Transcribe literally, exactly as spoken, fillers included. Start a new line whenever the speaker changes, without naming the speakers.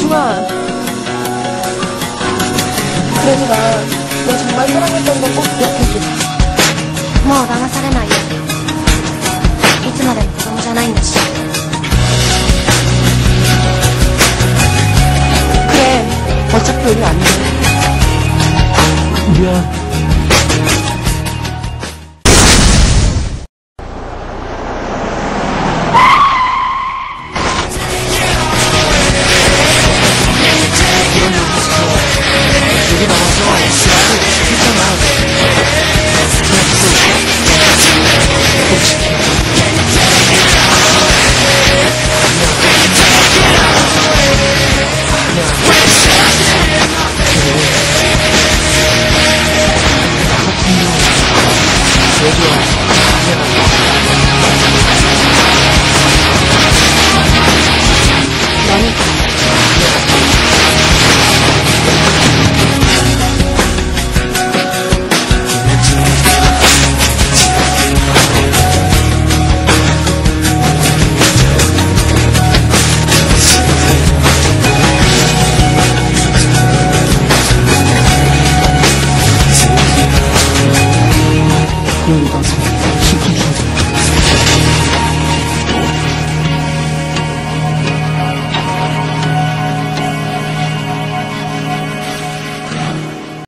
그렇지만 그래도 난 너 정말 사랑했던 건 꼭 기억해줘.
もう騙されないよ。いつまでも子供じゃないんだし。
그래, 어차피 우리 안